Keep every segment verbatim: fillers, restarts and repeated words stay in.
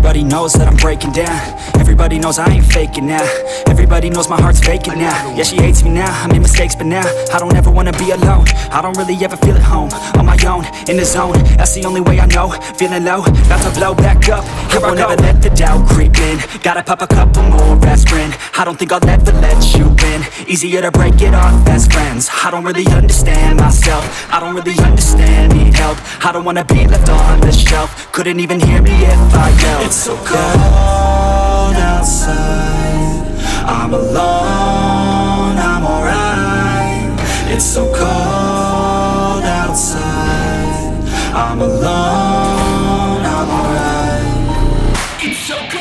Everybody knows that I'm breaking down. Everybody knows I ain't faking now. Everybody knows my heart's vacant now. Yeah, she hates me now, I made mistakes but now I don't ever wanna be alone. I don't really ever feel at home. On my own, in the zone, that's the only way I know. Feeling low, about to blow back up. I won't ever let the doubt creep in. Gotta pop a couple more aspirin. I don't think I'll ever let you in. Easier to break it off best friends. I don't really understand myself. I don't really understand, need help. I don't wanna be left on the shelf. Couldn't even hear me if I yelled. It's so cold outside, I'm alone, I'm alright. It's so cold outside, I'm alone, I'm alright. It's so cold.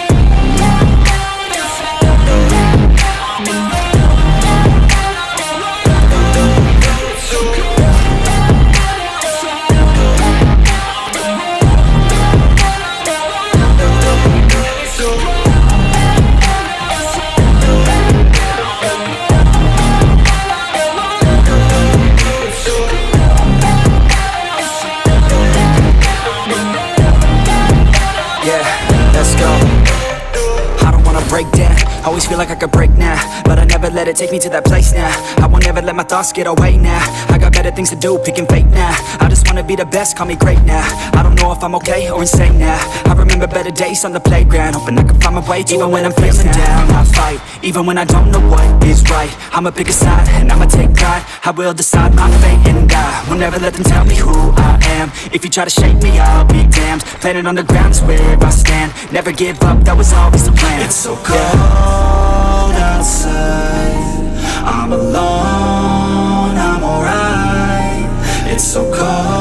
Break down, always feel like I could break now, but I never let it take me to that place now. I won't ever let my thoughts get away now. I got better things to do, picking fate now. I just wanna be the best, call me great now. I don't know if I'm okay or insane now. I remember better days on the playground, hoping I can find my way even when I'm feeling down. I fight, even when I don't know what is right. I'ma pick a side, and I'ma take pride. I will decide my fate and die. Will never let them tell me who I am. If you try to shake me, I'll be damned. Planet on the ground is where I stand. Never give up, that was always the plan. It's so cold outside, I'm alone, I'm alright. It's so cold